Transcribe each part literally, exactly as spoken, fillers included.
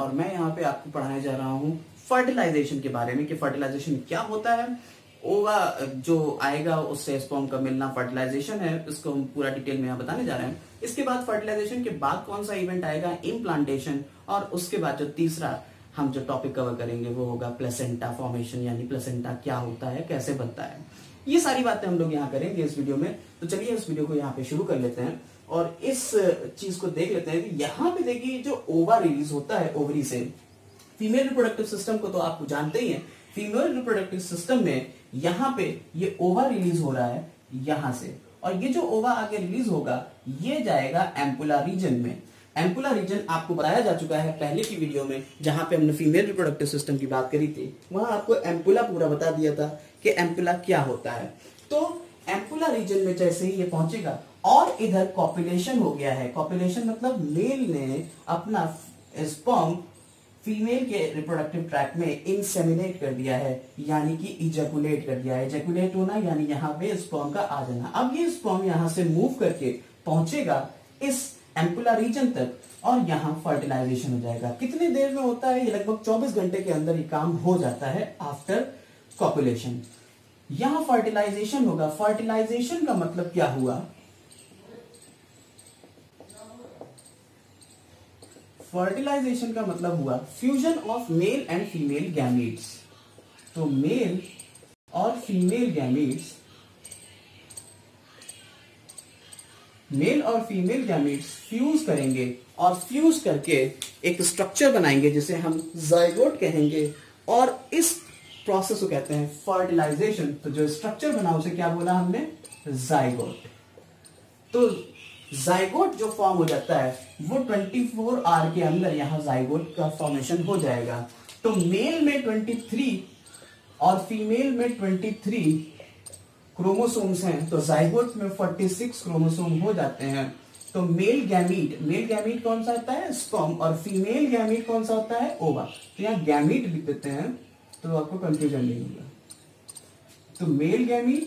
और मैं यहाँ पे आपको पढ़ाने जा रहा हूँ फर्टिलाइजेशन के बारे में कि फर्टिलाइजेशन क्या होता है। ओवा जो आएगा उससे स्पर्म का मिलना फर्टिलाइजेशन है, इसको हम पूरा डिटेल में यहाँ बताने जा रहे हैं। इसके बाद फर्टिलाइजेशन के बाद कौन सा इवेंट आएगा, इम्प्लांटेशन, और उसके बाद जो तीसरा हम जो टॉपिक कवर करेंगे वो होगा प्लेसेंटा फॉर्मेशन, यानी प्लेसेंटा क्या होता है, कैसे बनता है। ये सारी बातें हम लोग यहाँ करेंगे इस वीडियो में। तो चलिए इस वीडियो को यहाँ पे शुरू कर लेते हैं और इस चीज को देख लेते हैं कि यहाँ पे देखिए जो ओवा रिलीज होता है ओवरी से, फीमेल रिप्रोडक्टिव सिस्टम को तो आप जानते ही हैं। फीमेल रिप्रोडक्टिव सिस्टम में यहाँ पे ये ओवा रिलीज हो रहा है यहाँ से, और ये जो ओवा आगे रिलीज होगा ये जाएगा एम्पुला रीजन में। एम्पुला रीजन आपको बताया जा चुका है पहले की वीडियो में, जहां पे हमने फीमेल रिप्रोडक्टिव सिस्टम की बात करी थी। वहां आपको एम्पुला पूरा बता दिया था कि एम्पुला क्या होता है। तो एम्पुला रीजन में जैसे ही ये पहुंचेगा और इधर कॉपुलेशन हो गया है। कॉपुलेशन मतलब मेल ने अपना स्पर्म फीमेल के रिप्रोडक्टिव ट्रैक्ट में इंसेमिनेट कर दिया है, यानी कि इजैकुलेट कर दिया है। इजैकुलेट होना यानी यहाँ पे स्पर्म का आ जाना। अब ये स्पर्म यहाँ से मूव करके पहुंचेगा इस एम्पुला रीजन तक और यहाँ फर्टिलाइजेशन हो जाएगा। कितनी देर में होता है? ये लगभग चौबीस घंटे के अंदर ये काम हो जाता है आफ्टर कॉपुलेशन। यहाँ फर्टिलाइजेशन होगा। फर्टिलाइजेशन का मतलब क्या हुआ? फर्टिलाइजेशन का मतलब हुआ fusion of male and female gametes. तो मेल और फीमेल गैमीट्स मेल और फीमेल गैमीट्स फ्यूज करेंगे और फ्यूज करके एक स्ट्रक्चर बनाएंगे जिसे हम जाइगोट कहेंगे, और इस प्रोसेस को कहते हैं फर्टिलाइजेशन। तो जो स्ट्रक्चर बना उसे क्या बोला हमने? जाइगोट। तो जाइगोट जो फॉर्म हो जाता है वो चौबीस आवर के अंदर यहां जाइगोट का फॉर्मेशन हो जाएगा। तो मेल में तेईस और फीमेल में तेईस क्रोमोसोम्स हैं, तो जाइगोट में छियालीस क्रोमोसोम हो जाते हैं। तो मेल गैमीट, मेल गैमीट कौन सा होता है? स्पर्म, और फीमेल गैमीट कौन सा होता है? ओवा। तो यहाँ गैमीट लिख देते हैं तो आपको कंफ्यूजन नहीं होगा। तो मेल गैमीट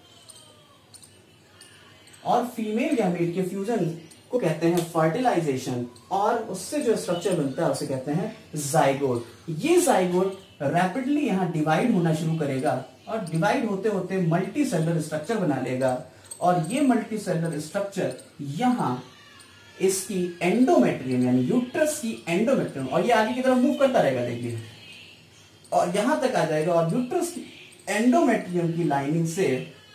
और फीमेल गैमीट के फ्यूजन को कहते हैं फर्टिलाइजेशन, और उससे जो स्ट्रक्चर बनता है उसे कहते हैं जाइगोट। ये जाइगोट रैपिडली यहाँ डिवाइड होना शुरू करेगा और डिवाइड होते होते मल्टी सेलुलर स्ट्रक्चर बना लेगा, और ये मल्टी सेलुलर स्ट्रक्चर यहाँ इसकी एंडोमेट्रियम यानी यूट्रस की एंडोमेट्रियम, और ये आगे की तरफ मूव करता रहेगा देखिए, और यहां तक आ जाएगा, और यूट्रस की एंडोमेट्रियम की लाइनिंग से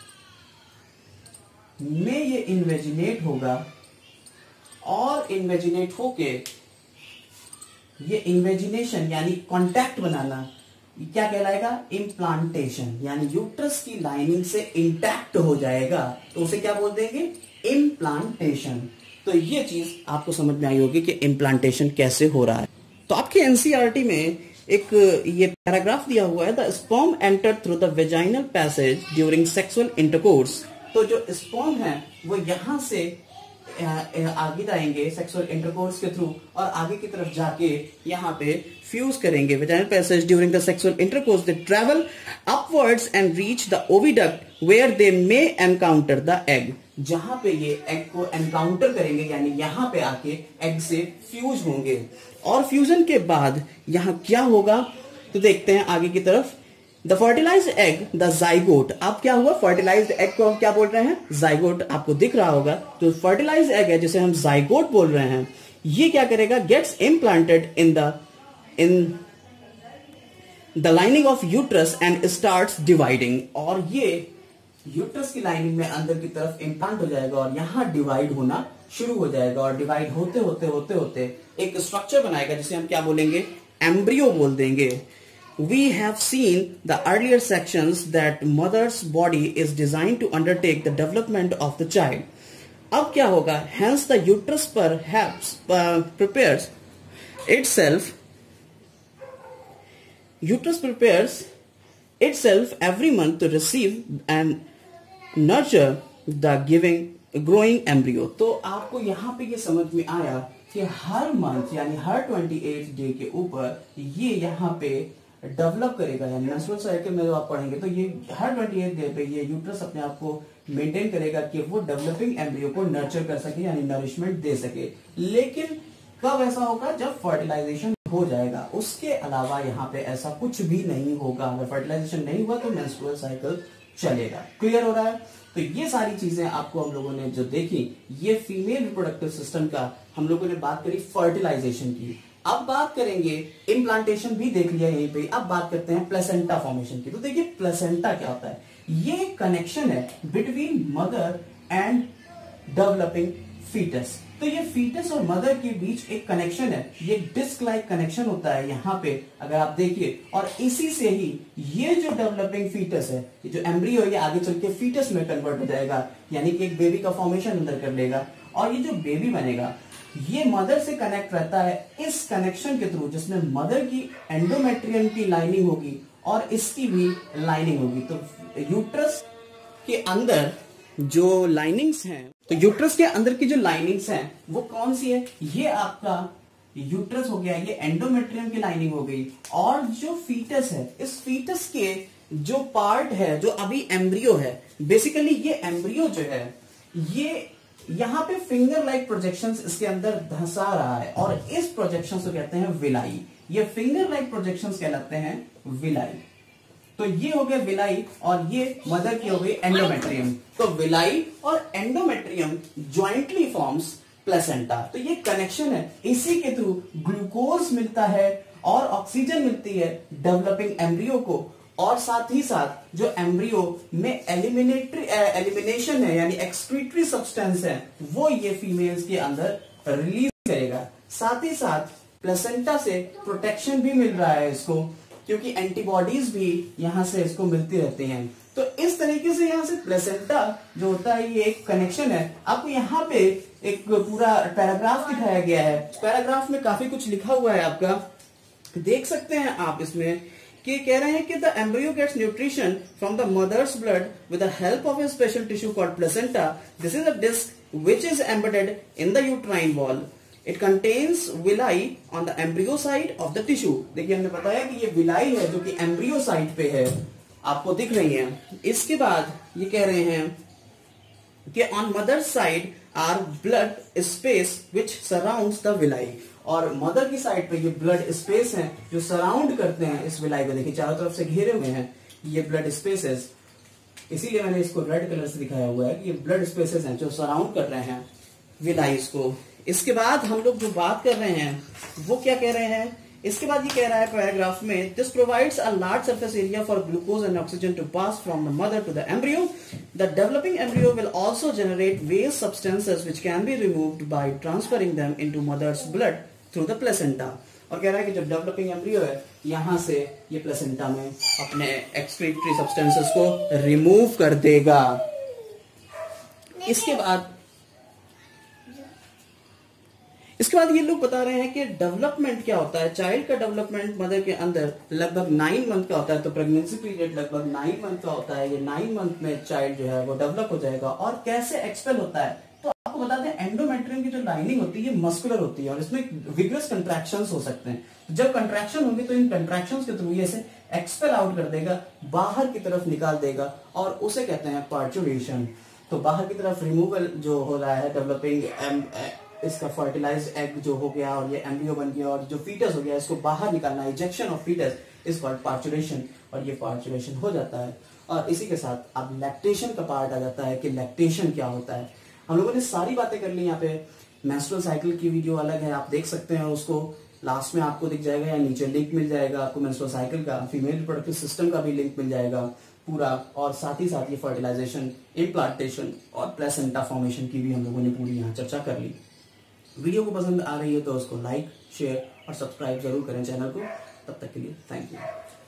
में ये इन्वेजिनेट होगा, और इन्वेजिनेट होके ये इन्वेजिनेशन यानी कांटेक्ट बनाना क्या कहलाएगा? इम्प्लांटेशन, यानी यूट्रस की लाइनिंग से इंटैक्ट हो जाएगा, तो उसे क्या बोल देंगे? इम्प्लांटेशन। तो ये चीज आपको समझ में आई होगी कि इम्प्लांटेशन कैसे हो रहा है। तो आपके एनसीईआरटी में एक ये पैराग्राफ दिया हुआ है, the sperm enter through the vaginal passage during sexual intercourse. तो जो स्पर्म है वो यहां से आगे जाएंगे सेक्सुअल इंटरकोर्स के थ्रू, और आगे की तरफ जाके यहाँ पे फ्यूज करेंगे। Vaginal passage during the sexual intercourse they travel upwards and reach the oviduct where they may encounter the egg. जहां पे ये एग को एनकाउंटर करेंगे यानी यहाँ पे आके एग से फ्यूज होंगे, और फ्यूजन के बाद यहाँ क्या होगा तो देखते हैं आगे की तरफ। The fertilized egg the zygote. अब क्या हुआ? फर्टिलाइज्ड एग को हम क्या बोल रहे हैं? जाइगोट। आपको दिख रहा होगा जो फर्टिलाइज्ड एग है जिसे हम जाइगोट बोल रहे हैं, ये क्या करेगा? Gets implanted in the in the lining of uterus and starts dividing. और ये यूट्रस की लाइनिंग में अंदर की तरफ इम्प्लांट हो जाएगा और यहां डिवाइड होना शुरू हो जाएगा, और डिवाइड होते होते होते होते एक स्ट्रक्चर बनाएगा जिसे हम क्या बोलेंगे? एम्ब्रियो बोल देंगे। We have seen the earlier sections that mother's body is designed to undertake the development of the child. अब क्या होगा? Hence the uterus perhaps uh, prepares itself. Uterus prepares itself every month to receive and nurture the giving growing embryo. तो आपको यहाँ पे ये समझ में आया कि हर मंथ यानी हर अट्ठाईस डे के ऊपर ये यहाँ पे डेवलप करेगा, यानी मेंस्ट्रुअल साइकिल में जो आप पढ़ेंगे तो ये हर अट्ठाईस डे पे ये यूट्रस अपने आप को मेंटेन करेगा कि वो डेवलपिंग एम्ब्रियो को नर्चर कर सके यानी नरिशमेंट दे सके। लेकिन कब ऐसा होगा? जब फर्टिलाइजेशन हो जाएगा। उसके अलावा यहाँ पे ऐसा कुछ भी नहीं होगा। अगर फर्टिलाइजेशन नहीं हुआ तो मेंस्ट्रुअल साइकिल चलेगा। क्लियर हो रहा है? तो ये सारी चीजें आपको हम लोगों ने जो देखी, ये फीमेल रिप्रोडक्टिव सिस्टम का हम लोगों ने बात करी फर्टिलाइजेशन की। अब बात करेंगे, इम्प्लांटेशन भी देख लिया यहीं पे, अब बात करते हैं प्लेसेंटा फॉर्मेशन की। तो देखिए प्लेसेंटा क्या होता है, ये कनेक्शन है between mother and developing fetus. तो ये फीटस और मदर के बीच एक कनेक्शन है, ये डिस्क लाइक कनेक्शन होता है यहाँ पे अगर आप देखिए, और इसी से ही ये जो डेवलपिंग फीटस है, ये जो एम्ब्रियो ये आगे चल के फीटस में कन्वर्ट हो जाएगा, यानी कि एक बेबी का फॉर्मेशन अंदर कर लेगा। और ये जो बेबी बनेगा ये मदर से कनेक्ट रहता है इस कनेक्शन के थ्रू, जिसमें मदर की एंडोमेट्रियम की लाइनिंग होगी और इसकी भी लाइनिंग होगी। तो यूट्रस के अंदर जो लाइनिंग्स हैं, तो यूट्रस के अंदर की जो लाइनिंग्स हैं वो कौन सी है, ये आपका यूट्रस हो गया, ये एंडोमेट्रियम की लाइनिंग हो गई। और जो फीटस है, इस फीटस के जो पार्ट है, जो अभी एम्ब्रियो है, बेसिकली ये एम्ब्रियो जो है ये यहाँ पे फिंगर लाइक प्रोजेक्शंस इसके अंदर धंसा रहा है, और इस प्रोजेक्शंस को कहते हैं विलाई। ये फिंगर लाइक प्रोजेक्शंस कहलाते हैं विलाई। तो ये हो गया विलाई और ये मदर की हो गई एंडोमेट्रियम। तो विलाई और एंडोमेट्रियम ज्वाइंटली फॉर्म्स प्लेसेंटा। तो ये कनेक्शन है, इसी के थ्रू ग्लूकोज मिलता है और ऑक्सीजन मिलती है डेवलपिंग एम्ब्रियो को, और साथ ही साथ जो एम्ब्रियो में एलिमिनेटरी एलिमिनेशन है यानी एक्सक्रीटरी सब्सटेंस है वो ये फीमेल्स के अंदर रिलीज करेगा। साथ ही साथ प्लेसेंटा से प्रोटेक्शन भी मिल रहा है इसको, क्योंकि एंटीबॉडीज भी यहां से इसको मिलती रहती हैं। तो इस तरीके से यहां से प्लेसेंटा जो होता है ये एक कनेक्शन है। आपको यहाँ पे एक पूरा पैराग्राफ दिखाया गया है, पैराग्राफ में काफी कुछ लिखा हुआ है आपका, देख सकते हैं आप इसमें कि कह रहे हैं कि the embryo gets nutrition from the mother's blood with the help of a special tissue called placenta. This is a disc which is embedded in the uterine wall. It contains villi on the embryo side of the tissue. देखिए हमने बताया कि ये villi है जो कि embryo side पे है, आपको दिख रही है। इसके बाद ये कह रहे हैं कि on mother side are blood space which surrounds the villi. और मदर की साइड पे ये ब्लड स्पेस हैं जो सराउंड करते हैं इस विलाई को। देखिए चारों तरफ से घेरे हुए हैं ये ब्लड स्पेसेस, इसीलिए मैंने इसको रेड कलर से दिखाया हुआ है कि ये ब्लड स्पेसेस हैं जो सराउंड कर रहे हैं विलाइस को। इसके बाद हम लोग जो बात कर रहे हैं वो क्या कह रहे हैं, इसके बाद ये कह रहा है पैराग्राफ में, this provides a large surface area for glucose and oxygen to pass from the mother to the embryo. The developing embryo will also generate waste substances which can be removed by transferring them into mother's blood through the placenta. और कह रहा है कि जब developing embryo है यहां से ये प्लेसेंटा में अपने एक्सक्रीटरी सब्सटेंसेस को रिमूव कर देगा। इसके बाद इसके बाद ये लोग बता रहे हैं कि डेवलपमेंट क्या होता है। चाइल्ड का डेवलपमेंट मदर के अंदर लगभग नाइन मंथ का होता है, तो प्रेगनेंसी पीरियड लगभग नाइन मंथ का होता है। ये नाइन मंथ में चाइल्ड जो है वो डेवलप हो जाएगा। और कैसे एक्सपेल होता है, तो आपको बता दें एंडोमेट्रियम की जो लाइनिंग होती है ये मस्कुलर होती है और इसमें विग्रस कंट्रैक्शंस हो सकते हैं। जब कंट्रैक्शन होंगे तो इन कंट्रैक्शंस के थ्रू ये इसे एक्सपेल आउट कर देगा, बाहर की तरफ निकाल देगा, और उसे कहते हैं पार्चुरेशन। तो बाहर की तरफ रिमूवल जो हो रहा है, डेवलपिंग इसका फर्टिलाइज्ड एग जो हो गया और ये एम्ब्रियो बन गया और जो फीटस हो गया इसको बाहर निकालना, ejection of fetus is called parturition. और ये पार्चुरेशन हो जाता है और इसी के साथ अब लैक्टेशन का पार्ट आ जाता है कि लैक्टेशन क्या होता है। हम लोगों ने सारी बातें कर ली। यहाँ पे मेंस्ट्रुअल साइकिल की वीडियो अलग है, आप देख सकते हैं उसको, लास्ट में आपको दिख जाएगा या नीचे लिंक मिल जाएगा आपको मेंस्ट्रुअल साइकिल का, फीमेल रिप्रोडक्टिव सिस्टम का भी लिंक मिल जाएगा पूरा, और साथ ही साथ ये फर्टिलाइजेशन, इम्प्लांटेशन और प्लेसेंटा फॉर्मेशन की भी हम लोगों ने पूरी यहाँ चर्चा कर ली। वीडियो को पसंद आ रही है तो उसको लाइक, शेयर और सब्सक्राइब जरूर करें चैनल को। तब तक के लिए थैंक यू।